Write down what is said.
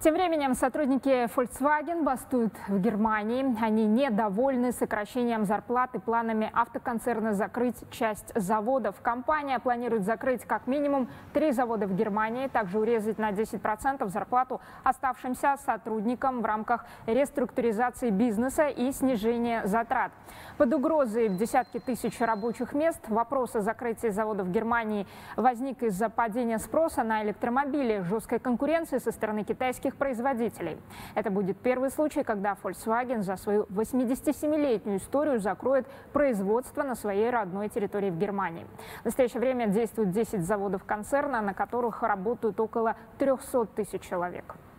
Тем временем сотрудники Volkswagen бастуют в Германии. Они недовольны сокращением зарплат и планами автоконцерна закрыть часть заводов. Компания планирует закрыть как минимум 3 завода в Германии, также урезать на 10% зарплату оставшимся сотрудникам в рамках реструктуризации бизнеса и снижения затрат. Под угрозой десятки тысяч рабочих мест вопрос о закрытии заводов в Германии возник из-за падения спроса на электромобили, жесткой конкуренции со стороны китайских производителей. Это будет первый случай, когда Volkswagen за свою 87-летнюю историю закроет производство на своей родной территории в Германии. В настоящее время действует 10 заводов концерна, на которых работают около 300 тысяч человек.